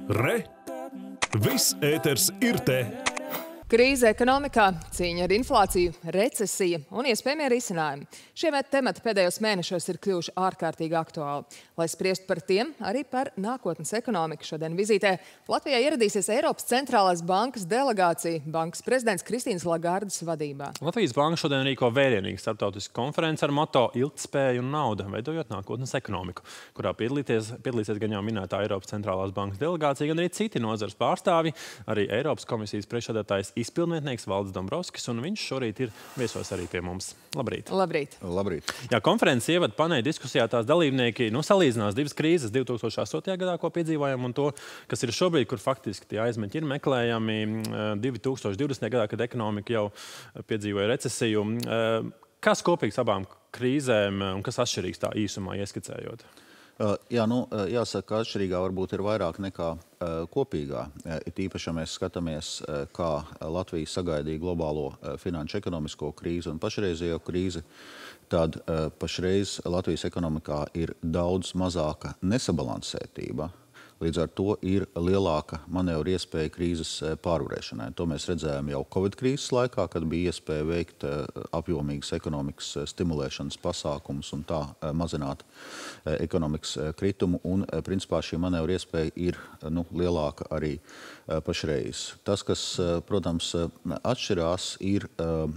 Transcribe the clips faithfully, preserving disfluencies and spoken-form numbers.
Re! Viss ēters ir te! Krīze ekonomikā, cīņa ar inflāciju, recesija un iespējamie risinājumi. Šie temati pēdējos mēnešos ir kļuvuši ārkārtīgi aktuāli. Lai spriestu par tiem, arī par nākotnes ekonomiku, šodien vizītē Latvijā ieradīsies Eiropas centrālās bankas delegācija bankas prezidents Kristīnas Lagardes vadībā. Latvijas banka šodien rīko vērienīgu starptautisku konferenci ar moto Ilgtspēja un nauda, veidojot nākotnes ekonomiku, kurā piedalīties, piedalīsies gan jau minētā Eiropas centrālās bankas delegācija, gan arī citi nozares pārstāvji, arī Eiropas komisijas priekšsēdētājs izpildnieks Valdis Dombrovskis, un viņš šorīt ir viesos arī pie mums. Labrīt! Labrīt! Labrīt. Jā, konferences ievada paneļa diskusijā tās dalībnieki nu, salīdzinās divas krīzes, divi tūkstoši astotajā gadā, ko piedzīvojam, un to, kas ir šobrīd, kur faktiski tie aizmeņi ir meklējami divi tūkstoši divdesmitajā gadā, kad ekonomika jau piedzīvoja recesiju. Kas kopīgs abām krīzēm un kas atšķirīgs tā īsumā ieskicējot? Jā, nu, jāsaka, ka atšķirīgā varbūt ir vairāk nekā kopīgā. It īpaši, ja mēs skatāmies, kā Latvija sagaidīja globālo finanšu ekonomisko krīzi un pašreizējo krīzi, tad pašreiz Latvijas ekonomikā ir daudz mazāka nesabalansētība. Līdz ar to ir lielāka manevra iespēja krīzes pārvarēšanai. To mēs redzējām jau Covid krīzes laikā, kad bija iespēja veikt apjomīgas ekonomikas stimulēšanas pasākumus un tā mazināt ekonomikas kritumu. Un, principā, šī manevra iespēja ir nu, lielāka arī pašreiz. Tas, kas, protams, atšķirās, ir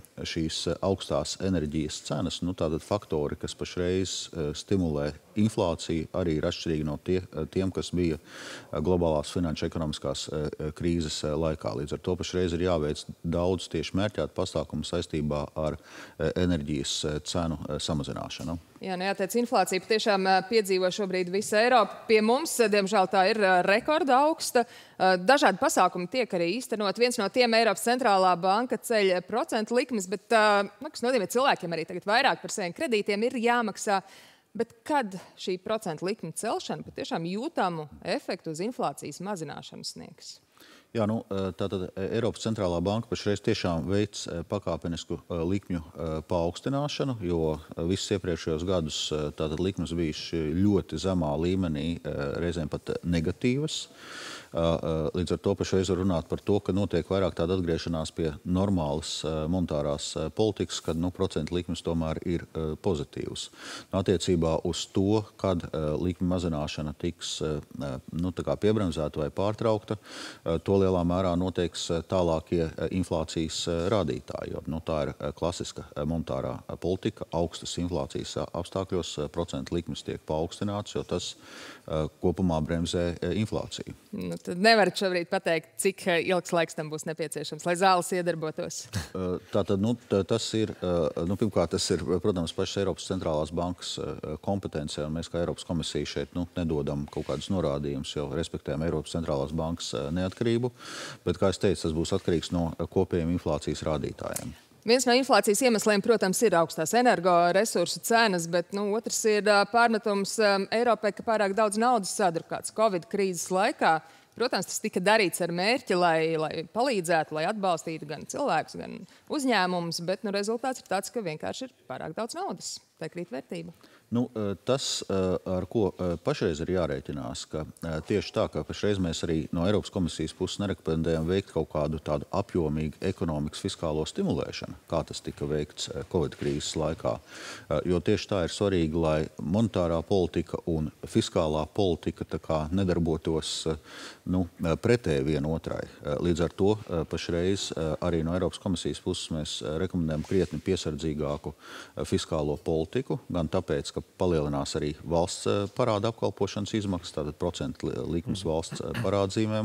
šīs augstās enerģijas cenas, nu, tātad faktori, kas pašreiz stimulē inflāciju, arī ir atšķirīgi no tie, tiem, kas bija globālās finanšu ekonomiskās krīzes laikā. Līdz ar to pašreiz ir jāveic daudz tieši mērķētu pasākumu saistībā ar enerģijas cenu samazināšanu. Jā, nu jāteic, inflācija patiešām piedzīvo šobrīd visa Eiropa. Pie mums, diemžēl, tā ir rekorda augsta. Dažādi pasākumi tiek arī īstenot. Viens no tiem Eiropas centrālā banka ceļ procentu likmes, bet, nu, kas nozīmē, cilvēkiem arī tagad vairāk par saviem kredītiem ir jāmaksā. Bet kad šī procentu likuma celšana patiešām jūtamu efektu uz inflācijas mazināšanu sniegs? Jā, nu, tātad Eiropas centrālā banka pašreiz tiešām veic pakāpenisku likmju paaugstināšanu, jo visus iepriekšējos gadus tātad likmes bijuši ļoti zemā līmenī, reizēm pat negatīvas. Līdz ar to pašreiz var runāt par to, ka notiek vairāk tāda atgriešanās pie normālas monetārās politikas, kad nu, procentu likmes tomēr ir pozitīvas. Attiecībā uz to, kad likme mazināšana tiks nu, tā kā piebremzēta vai pārtraukta, to lielā mērā noteiks tālākie inflācijas rādītāji. Jo, nu, tā ir klasiska monetārā politika, augstas inflācijas apstākļos procentu likmes tiek paaugstināts, jo tas kopumā bremzē inflāciju. Nu, tad nevarat šobrīd pateikt, cik ilgs laiks tam būs nepieciešams, lai zāles iedarbotos? Tātad, nu, tas ir, nu, pirmkārt, tas ir, protams, pašas Eiropas centrālās bankas kompetencija, un mēs kā Eiropas komisija šeit nu, nedodam kaut kādus norādījumus, jo respektējam Eiropas centrālās bankas neatkarību, bet, kā es teicu, tas būs atkarīgs no kopējiem inflācijas rādītājiem. Viens no inflācijas iemesliem, protams, ir augstās energoresursu cenas, bet nu, otrs ir pārmetums Eiropai, ka pārāk daudz naudas sadrukāts Covid krīzes laikā. Protams, tas tika darīts ar mērķi, lai, lai palīdzētu, lai atbalstītu gan cilvēkus, gan uzņēmumus, bet nu, rezultāts ir tāds, ka vienkārši ir pārāk daudz naudas. Tā krīt vērtība. Nu, tas, ar ko pašreiz ir jārēķinās, ka tieši tā, ka pašreiz mēs arī no Eiropas komisijas puses nerekomendējam veikt kaut kādu tādu apjomīgu ekonomikas fiskālo stimulēšanu, kā tas tika veikts Covid krīzes laikā. Jo tieši tā ir svarīgi, lai monetārā politika un fiskālā politika tā kā nedarbotos nu, pretēji vienotrai. Līdz ar to pašreiz arī no Eiropas komisijas puses mēs rekomendējam krietni piesardzīgāku fiskālo politiku, gan tāpēc, ka palielinās arī valsts parāda apkalpošanas izmaksas, tātad procentu likmes valsts parādzīmēm,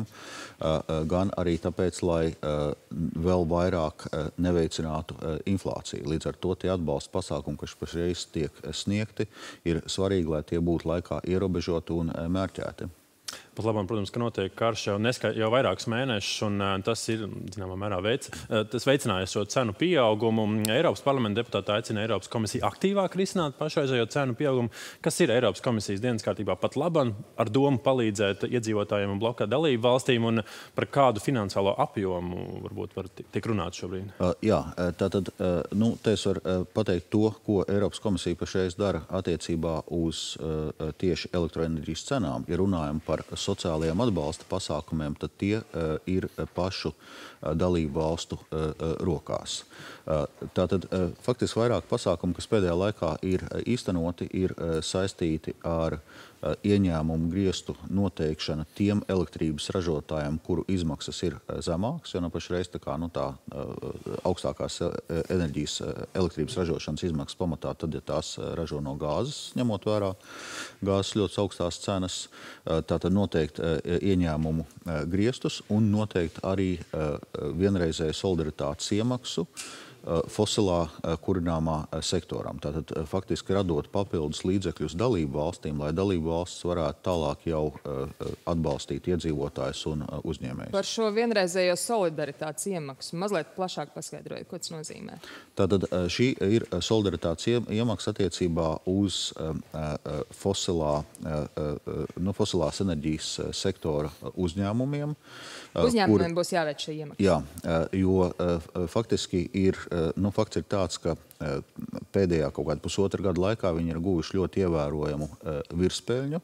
gan arī tāpēc, lai vēl vairāk neveicinātu inflāciju. Līdz ar to tie atbalsta pasākumi, kas pašreiz tiek sniegti, ir svarīgi, lai tie būtu laikā ierobežoti un mērķēti. Pat labam, protams, ka notiek karš jau, neska, jau vairākus mēnešus, un uh, tas ir, zināmā mērā, veic, uh, tas veicināja šo cenu pieaugumu. Eiropas parlamenta deputāti aicina Eiropas komisiju aktīvāk risināt pašreizējo cenu pieaugumu. Kas ir Eiropas komisijas dienas kārtībā pat labam ar domu palīdzēt iedzīvotājiem un blokā dalību valstīm, un par kādu finansālo apjomu varbūt var tiek runāt šobrīd? Uh, jā, tātad, uh, nu, te es varu uh, pateikt to, ko Eiropas komisija pašreiz dara attiecībā uz uh, tieši elektroenerģijas cenām. Ja runājam par sociālajiem atbalsta pasākumiem, tad tie ir pašu dalību valstu rokās. Tātad faktiski vairāk pasākumu, kas pēdējā laikā ir īstenoti, ir saistīti ar ieņēmumu griestu noteikšana tiem elektrības ražotājiem, kuru izmaksas ir zemākas, jo no pašreiz tā kā nu, tā augstākās enerģijas elektrības ražošanas izmaksas pamatā, tad, ja tās ražo no gāzes, ņemot vērā gāzes ļoti augstās cenas, tātad noteikt ieņēmumu griestus un noteikt arī vienreizēju solidaritātes iemaksu fosilā kurināmā sektoram. Tātad faktiski radot papildus līdzekļus dalību valstīm, lai dalību valsts varētu tālāk jau atbalstīt iedzīvotājus un uzņēmējus. Par šo vienreizējo solidaritātes iemaksu mazliet plašāk paskaidrojiet, ko tas nozīmē. Tātad šī ir solidaritātes iemaksa attiecībā uz fosilā, nu, fosilās enerģijas sektora uzņēmumiem. Uzņēmumiem kur, būs jāveic šī iemaksa. Jā, jo faktiski ir Nu, fakts ir tāds, ka pēdējā kaut kāda pusotra gada laikā viņi ir guvuši ļoti ievērojamu virspēļņu.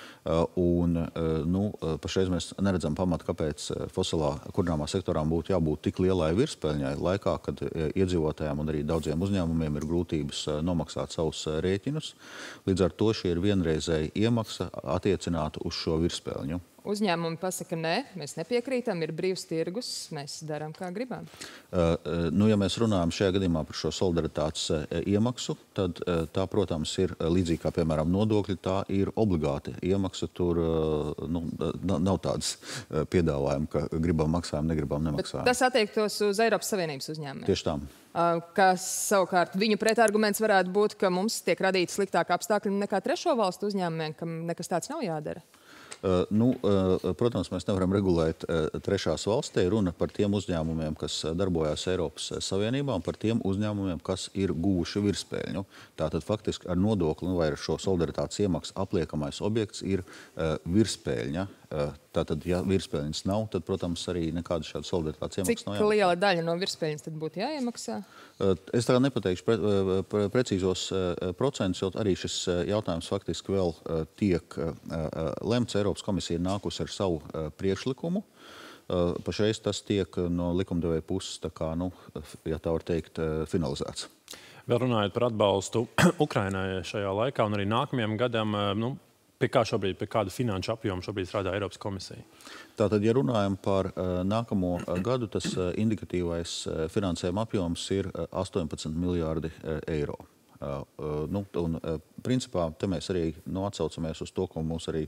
Un, nu, pašreiz mēs neredzam pamatu, kāpēc fosilā kurināmā sektorām būtu jābūt tik lielai virspēļņai laikā, kad iedzīvotājiem un arī daudziem uzņēmumiem ir grūtības nomaksāt savus rēķinus. Līdz ar to šī ir vienreizēja iemaksa attiecināta uz šo virspēļņu. Uzņēmumi pasaka, nē, mēs nepiekrītam, ir brīvs tirgus, mēs darām, kā gribam. Uh, nu, ja mēs runājam šajā gadījumā par šo solidaritātes iemaksu, tad tā, protams, ir līdzīgi kā, piemēram, nodokļi, tā ir obligāti iemaksa. Tur nu, nav tādas piedāvājumi, ka gribam maksājam, negribam nemaksājam. Bet tas attiektos uz Eiropas Savienības uzņēmumiem. Tieši tā. Kas savukārt viņu pretarguments varētu būt, ka mums tiek radīti sliktāki apstākļi nekā trešo valstu uzņēmumiem, kam nekas tāds nav jādara. Uh, nu, uh, protams, mēs nevaram regulēt uh, trešās valsts. Te ir runa par tiem uzņēmumiem, kas darbojās Eiropas Savienībā un par tiem uzņēmumiem, kas ir guvuši virspēļņu. Tātad faktiski ar nodokli vai ar šo solidaritātes iemaksu apliekamais objekts ir uh, virspēļņa. Uh, tātad, ja virspēļņas nav, tad, protams, arī nekāda šāda solidaritātes iemaksas nav jāmaksā. Cik liela daļa no virspēļņas tad būtu jāiemaksā? Uh, es tagad nepateikšu pre, pre, precīzos uh, procentus, jo arī šis jautājums faktiski vēl uh, tiek uh, lemts. Eiropas komisija ir nākusi ar savu uh, priekšlikumu. Uh, pašreiz tas tiek no likumdevēja puses, tā kā, nu, ja tā var teikt, uh, finalizēts. Vēl runājot par atbalstu Ukrainai šajā laikā un arī nākamajam gadam, nu, pie kā šobrīd, pie kāda finanšu apjoma šobrīd strādā Eiropas komisija? Tātad, ja runājam par uh, nākamo uh, gadu, tas uh, indikatīvais uh, finansējuma apjoms ir uh, astoņpadsmit miljārdi uh, eiro. Uh, uh, nu, un, uh, principā, te mēs arī nu, atsaucamies uz to, ko mums arī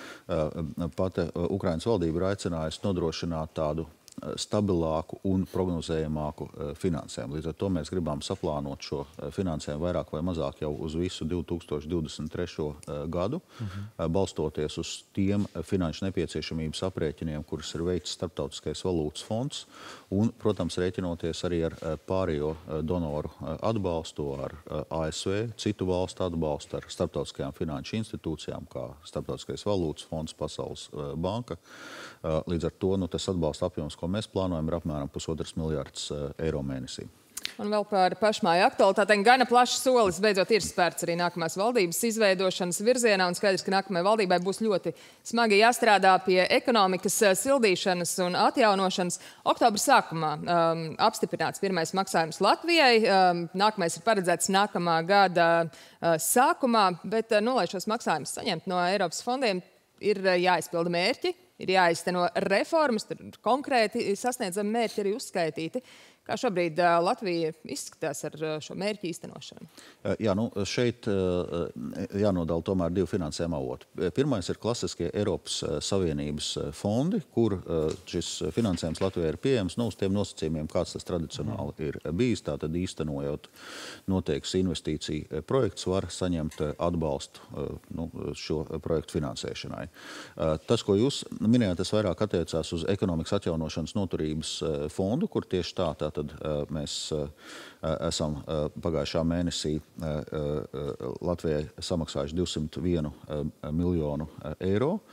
uh, pati uh, Ukrainas valdība ir aicinājusi nodrošināt tādu stabilāku un prognozējamāku finansējumu. Līdz ar to mēs gribam saplānot šo finansējumu vairāk vai mazāk jau uz visu divi tūkstoši divdesmit trešo gadu, uh-huh. balstoties uz tiem finanšu nepieciešamības aprēķiniem, kurus ir veikts Starptautiskais valūtas fonds, un, protams, rēķinoties arī ar pārējo donoru atbalstu, ar A S V, citu valstu atbalstu, ar starptautiskajām finanšu institūcijām, kā Starptautiskais valūtas fonds, Pasaules banka. Līdz ar to nu, tas atbalsta apjoms, ko mēs plānojam, ir apmēram pusotras miljārds eiro mēnesī. Un vēl par pašmāju aktualitātēm. Gana plašs solis beidzot ir spērts arī nākamās valdības izveidošanas virzienā, un skaidrs, ka nākamajai valdībai būs ļoti smagi jāstrādā pie ekonomikas sildīšanas un atjaunošanas. Oktobra sākumā um, apstiprināts pirmais maksājums Latvijai. Um, nākamais ir paredzēts nākamā gada uh, sākumā, bet, uh, nu, lai šos maksājumus saņemt no Eiropas fondiem, ir uh, jāizpilda mērķi, ir jāizteno reformas, tur konkrēti sasniedzami mērķi arī uzskaitīti. Kā šobrīd uh, Latvija izskatās ar uh, šo mērķu īstenošanu? Jā, nu, šeit uh, jānodala tomēr divi finansējuma avoti. Pirmais ir klasiskie Eiropas Savienības fondi, kur uh, šis finansējums Latvijai ir pieejams, nu, uz tiem nosacījumiem, kāds tas tradicionāli ir bijis. Tātad īstenojot noteikts investīciju projekts, var saņemt atbalstu uh, nu, šo projektu finansēšanai. Uh, tas, ko jūs minējāt, tas vairāk attiecās uz ekonomikas atjaunošanas noturības fondu, kur tieši tā, tā tad uh, mēs uh, esam uh, pagājušā mēnesī uh, uh, Latvijai samaksājuši divsimt vienu uh, miljonu uh, eiro.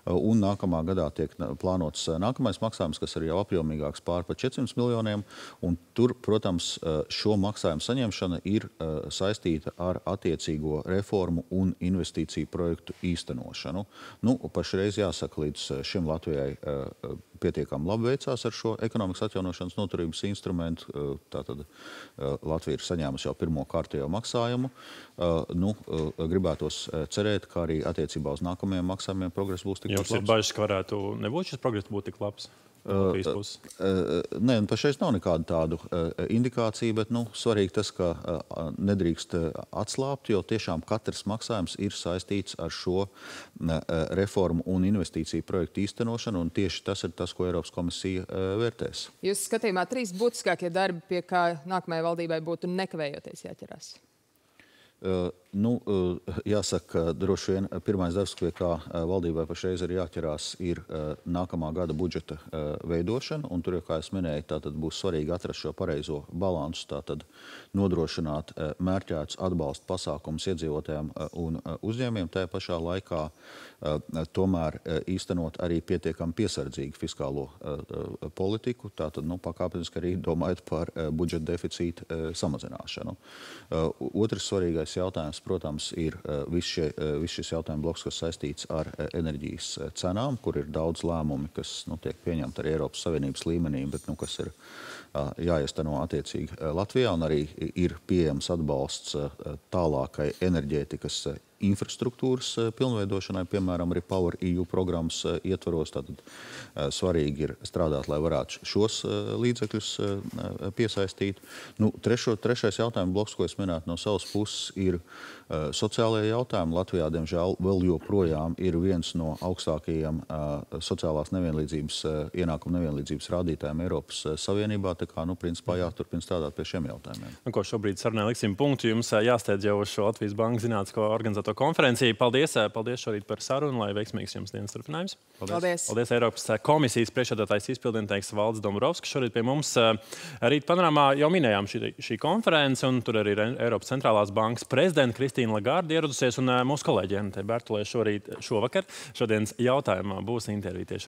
un nākamā gadā tiek plānots nākamais maksājums, kas ir jau apjomīgāks pār pa četrsimt miljoniem, un tur, protams, šo maksājumu saņemšana ir saistīta ar attiecīgo reformu un investīciju projektu īstenošanu. Nu, pašreiz jāsaka, līdz šim Latvijai pietiekami labi veicās ar šo ekonomikas atjaunošanas noturības instrumentu. Tātad Latvija ir saņēmusi jau pirmo kārtējo maksājumu. Nu, gribētos cerēt, ka arī attiecībā uz nākamajiem maksājumiem progress būs tik labs. Jums ir bažas, ka varētu nebūt šis progress būt tik labs? Uh, uh, nē, pašreiz nav nekāda tādu uh, indikācija, bet nu, svarīgi tas, ka uh, nedrīkst atslābt, jo tiešām katrs maksājums ir saistīts ar šo uh, reformu un investīciju projektu īstenošanu, un tieši tas ir tas, ko Eiropas komisija uh, vērtēs. Jūs skatījumā trīs būtiskākie darbi, pie kā nākamajai valdībai būtu nekavējoties jāķerās? Uh, nu, uh, jāsaka, droši vien pirmais darbs, pie kā uh, valdībai pašreiz ir jāķerās, ir uh, nākamā gada budžeta uh, veidošana, un tur, jau, kā es minēju, tātad būs svarīgi atrast šo pareizo balansu, tātad nodrošināt uh, mērķētus atbalsta pasākumus iedzīvotājiem uh, un uh, uzņēmiem, tajā pašā laikā uh, tomēr uh, īstenot arī pietiekami piesardzīgu fiskālo uh, uh, politiku, tātad, nu, pakāpeniski arī domājot par uh, budžeta deficīta uh, samazināšanu. Uh, otrs svarīgais jautājums, protams, ir uh, viss šie, uh, vis šis jautājums bloks, kas saistīts ar uh, enerģijas uh, cenām, kur ir daudz lēmumi, kas nu, tiek pieņemti arī Eiropas Savienības līmenī, bet nu, kas ir uh, jāiesteno attiecīgi uh, Latvijā, un arī ir pieejams atbalsts uh, tālākai enerģētikas uh, infrastruktūras pilnveidošanai, piemēram, arī Power E U programmas ietvaros. Tātad svarīgi ir strādāt, lai varētu šos līdzekļus piesaistīt. Nu, trešo, trešais jautājums bloks, ko es minētu no savas puses, ir sociālajie jautājumi. Latvijā, diemžēl, vēl joprojām ir viens no augstākajiem sociālās nevienlīdzības, ienākuma nevienlīdzības rādītājiem Eiropas Savienībā. Tā kā, nu, principā jāturpina strādāt pie šiem jautājumiem. Nu, ko šobrīd sarunai liksim punktu. Jums jāsteidz jau uz šo Latvijas Bankas zinātnisko organizāciju konferenciju. Paldies, paldies šorīt par sarunu, lai veiksmīgs jums dienas turpinājums. Paldies. Paldies. Paldies Eiropas komisijas priekšsēdētājs izpildnieks Valdis Dombrovskis. Šorīt pie mums rīt panorāmā jau minējām šī, šī konference, un tur arī ir Eiropas centrālās bankas prezidenta Kristīna Lagarde ieradusies, un mūsu kolēģi Anete Bertulē šorīt, šovakar, šodienas jautājumā būs intervija tieši